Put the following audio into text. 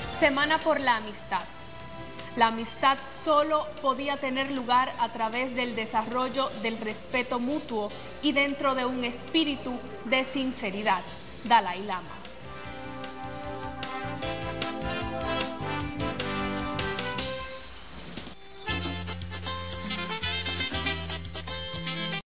Semana por la amistad. La amistad solo podía tener lugar a través del desarrollo del respeto mutuo y dentro de un espíritu de sinceridad. Dalai Lama.